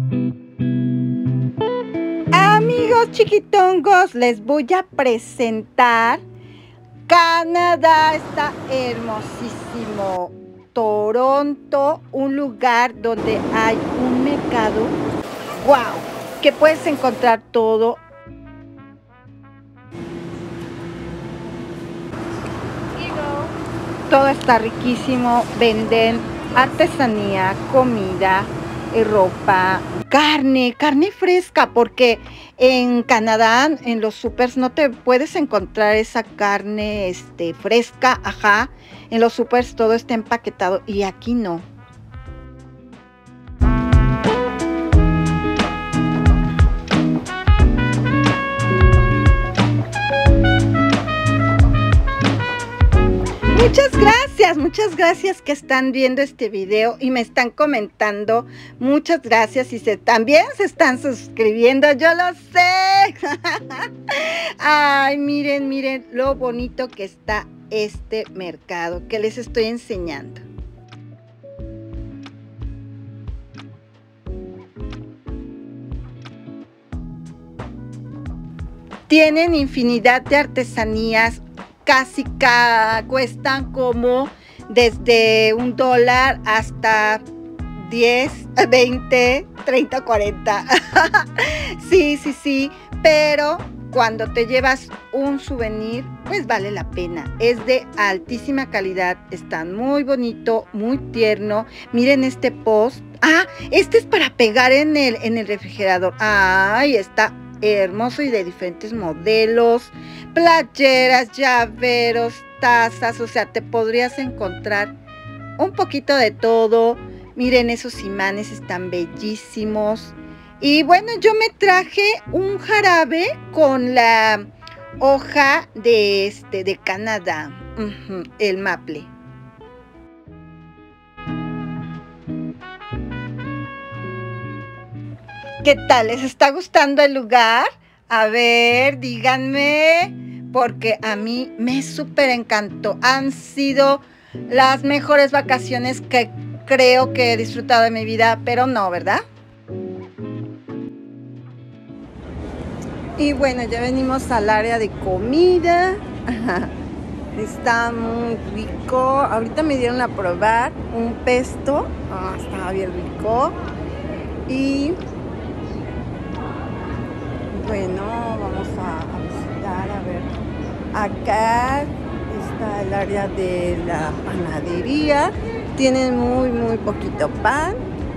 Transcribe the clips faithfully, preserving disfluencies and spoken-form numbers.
Amigos chiquitongos, les voy a presentar Canadá. Está hermosísimo. Toronto, un lugar donde hay un mercado, wow, que puedes encontrar todo. Todo está riquísimo, venden artesanía, comida, ropa, carne, carne fresca, porque en Canadá, en los supers, no te puedes encontrar esa carne este, fresca, ajá, en los supers todo está empaquetado y aquí no. Muchas gracias, muchas gracias que están viendo este video y me están comentando. Muchas gracias y se, también se están suscribiendo, yo lo sé. Ay, miren, miren lo bonito que está este mercado que les estoy enseñando. Tienen infinidad de artesanías. Casi ca cuestan como desde un dólar hasta diez, veinte, treinta, cuarenta. Sí, sí, sí, pero cuando te llevas un souvenir, pues vale la pena. Es de altísima calidad, está muy bonito, muy tierno. Miren este post. Ah, este es para pegar en el, en el refrigerador. Ay, está hermoso y de diferentes modelos, playeras, llaveros, tazas, o sea, te podrías encontrar un poquito de todo. Miren, esos imanes están bellísimos. Y bueno, yo me traje un jarabe con la hoja de este de Canadá, uh-huh, el maple. ¿Qué tal? ¿Les está gustando el lugar? A ver, díganme, porque a mí me súper encantó. Han sido las mejores vacaciones que creo que he disfrutado de mi vida, pero no, ¿verdad? Y bueno, ya venimos al área de comida. Está muy rico. Ahorita me dieron a probar un pesto. Oh, estaba bien rico. Y bueno, vamos a, a visitar, a ver, acá está el área de la panadería, tienen muy muy poquito pan,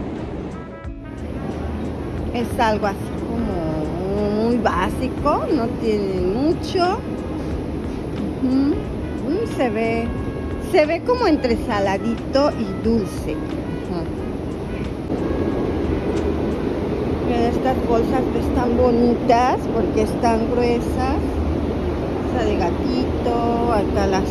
es algo así como muy básico, no tiene mucho. Uh-huh. uh, se ve, se ve como entre saladito y dulce. Uh-huh. Estas bolsas están bonitas porque están gruesas. Esa de gatito, acá las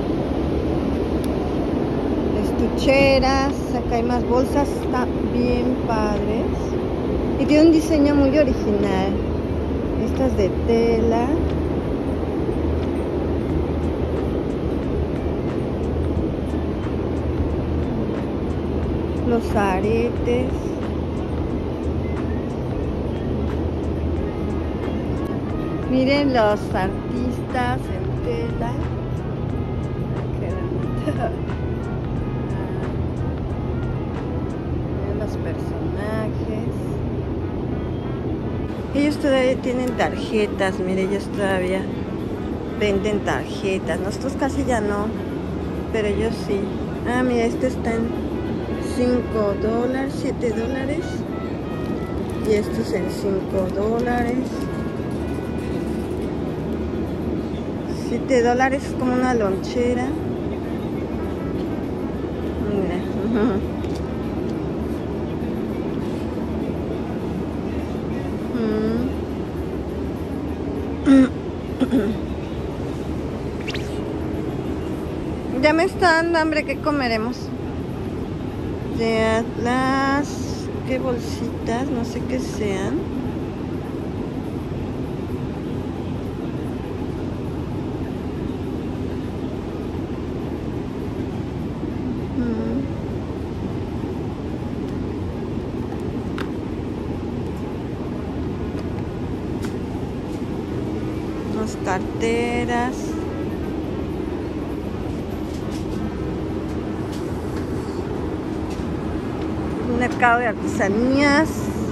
estucheras, acá hay más bolsas, están bien padres y tiene un diseño muy original. Estas de tela. Los aretes. Miren los artistas en tela. Qué bonito. Miren los personajes. Ellos todavía tienen tarjetas. Miren, ellos todavía venden tarjetas. Nosotros casi ya no, pero ellos sí. Ah, mira, este está en cinco dólares, siete dólares. Y estos en cinco dólares. siete dólares es como una lonchera. Mira. Ya me está dando hambre. ¿Qué comeremos? De Atlas. ¿Qué bolsitas? No sé qué sean. Tenemos carteras. Un mercado de artesanías.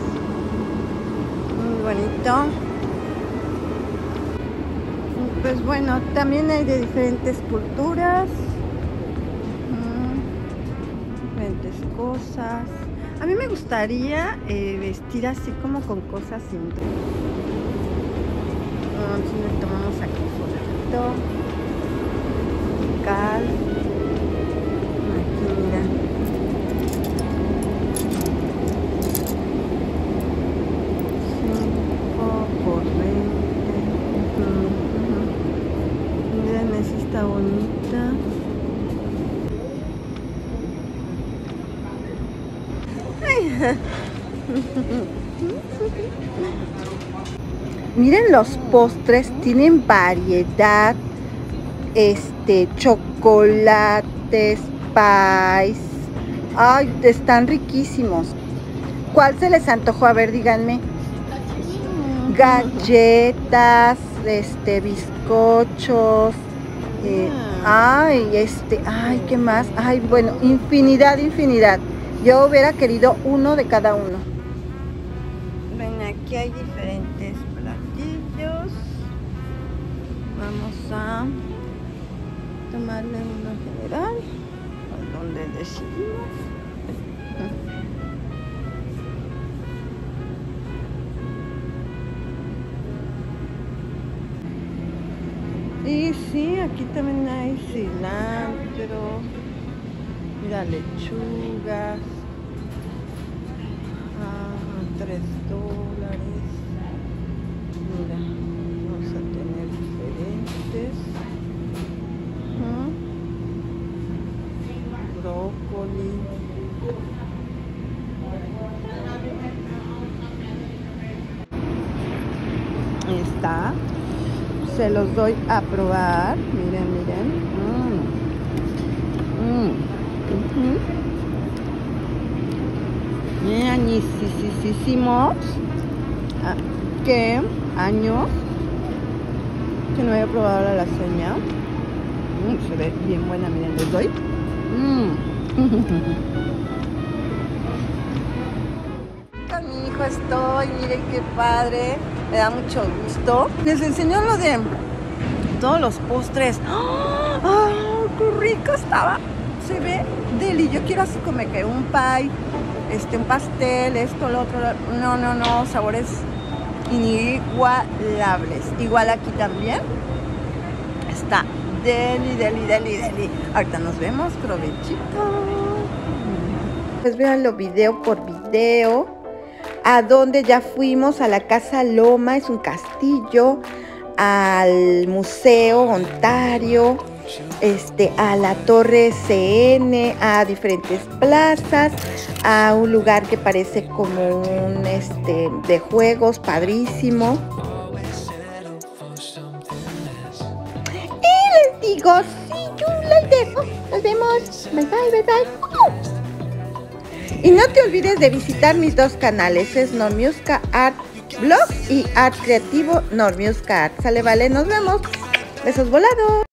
Muy bonito. Pues bueno, también hay de diferentes culturas. Diferentes cosas. A mí me gustaría eh, vestir así como con cosas hindú. Entonces le tomamos aquí fotito. Cal. Aquí mira. cinco por veinte. Miren, esa está bonita. Miren los postres, tienen variedad, este, chocolates, pies, ay, están riquísimos. ¿Cuál se les antojó? A ver, díganme. Galletas, este, bizcochos, eh, ay, este, ay, ¿qué más? Ay, bueno, infinidad, infinidad. Yo hubiera querido uno de cada uno. Ven, aquí hay diferentes platillos. Vamos a tomarle uno general, donde decidimos. Y sí, aquí también hay cilantro. Mira, lechugas. Ah, tres dólares. Mira, vamos a tener diferentes. ¿Mm? Brócoli. Ahí está. Se los doy a probar. Miren, miren. Mm. Mm. Uh-huh. Bien añisísimos. Ah, ¿qué? Años que no había probado la lasaña. Mm, se ve bien buena, miren, les doy. Mm. Con mi hijo estoy, miren qué padre. Me da mucho gusto. Les enseño lo de todos los postres. ¡Oh! ¡Oh, qué rico estaba! Se ve deli. Yo quiero así como que un pie, este, un pastel, esto, lo otro. Lo... No, no, no, sabores inigualables. Igual aquí también está deli, deli, deli, deli. Ahorita nos vemos, provechito. Pues véanlo video por video. A donde ya fuimos, a la Casa Loma, es un castillo, al Museo Ontario, este, a la Torre C N, a diferentes plazas, a un lugar que parece como un este, de juegos, padrísimo. Y les digo, sí, yo les dejo. Nos vemos. Bye, bye, bye, bye. Y no te olvides de visitar mis dos canales, es Normiuska Art Blog y Art Creativo Normiuska Art. Sale, vale, nos vemos. Besos volados.